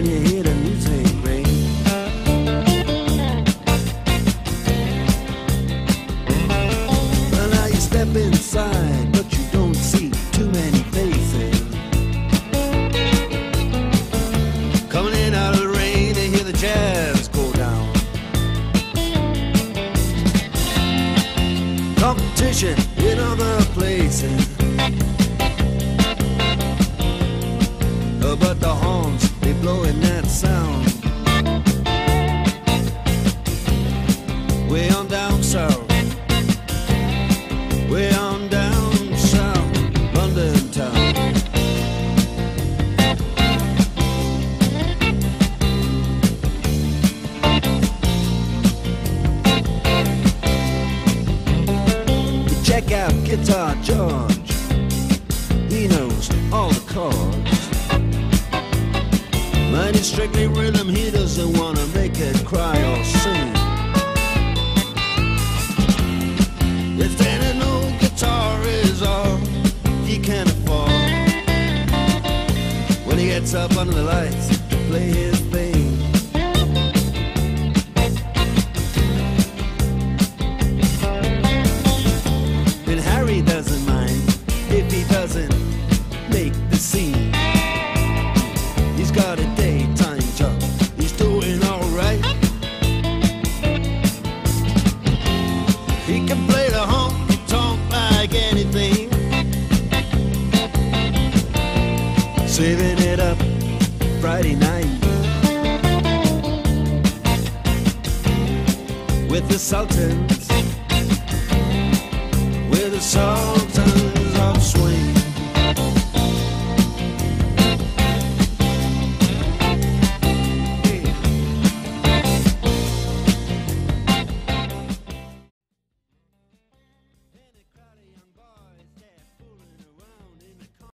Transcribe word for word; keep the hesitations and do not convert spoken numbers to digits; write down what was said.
when you hear the music ring. Well, now you step inside, but you don't see too many faces. Coming in out of the rain, they hear the jazz go down. Competition in other places, but the horns, they blowing that sound. Way on down south, way on down south, London town. You check out Guitar George, he knows all the chords. Mine is strictly rhythm, he doesn't want to make it cry or sing. If then an old guitar is all he can afford, when he gets up under the lights to play his thing. And Harry doesn't mind if he doesn't make the scene. He's got a daytime job, he's doing alright. He can play the honky-tonk like anything, saving it up Friday night with the Sultans, with the Sultans.